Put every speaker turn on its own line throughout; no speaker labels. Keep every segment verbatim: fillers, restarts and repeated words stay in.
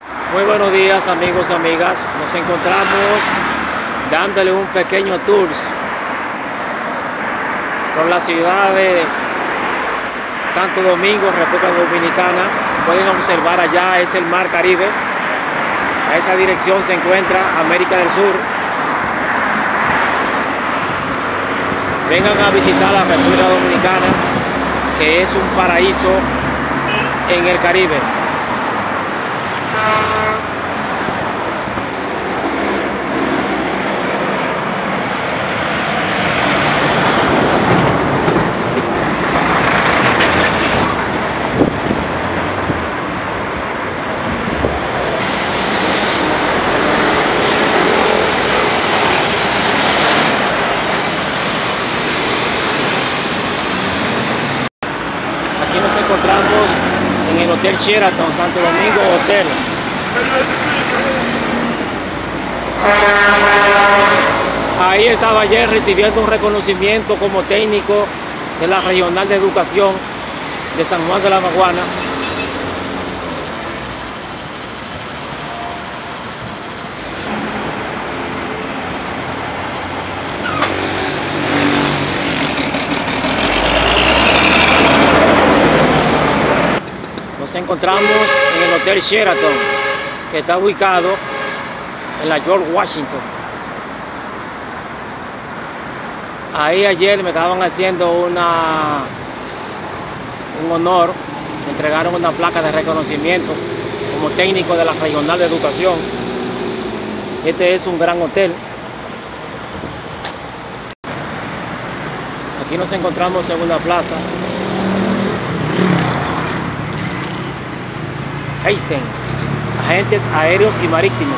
Muy buenos días, amigos y amigas. Nos encontramos dándole un pequeño tour por la ciudad de Santo Domingo, República Dominicana. Pueden observar allá es el Mar Caribe. A esa dirección se encuentra América del Sur. Vengan a visitar la República Dominicana, que es un paraíso en el Caribe. Aquí nos encontramos en el Hotel Sheraton Santo Domingo Hotel. Ahí estaba ayer recibiendo un reconocimiento como técnico de la Regional de Educación de San Juan de la Maguana. Nos encontramos en el Hotel Sheraton, que está ubicado en la George Washington. Ahí ayer me estaban haciendo una un honor, me entregaron una placa de reconocimiento como técnico de la Regional de Educación. Este es un gran hotel. Aquí nos encontramos en una plaza. Heisen, agentes aéreos y marítimos.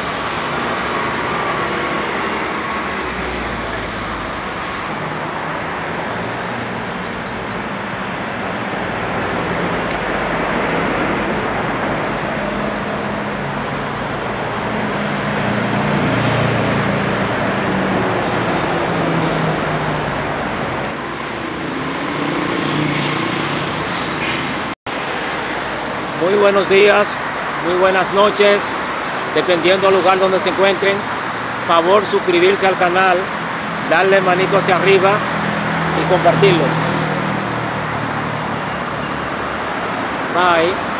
Muy buenos días, muy buenas noches, dependiendo del lugar donde se encuentren. Favor suscribirse al canal, darle manito hacia arriba y compartirlo. Bye.